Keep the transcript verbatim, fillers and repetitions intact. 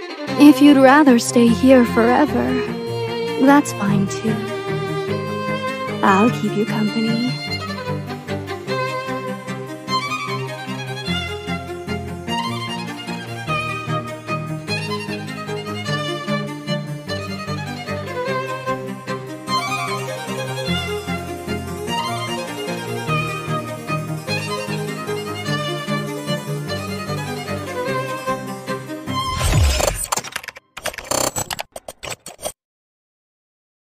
If you'd rather stay here forever, that's fine too. I'll keep you company.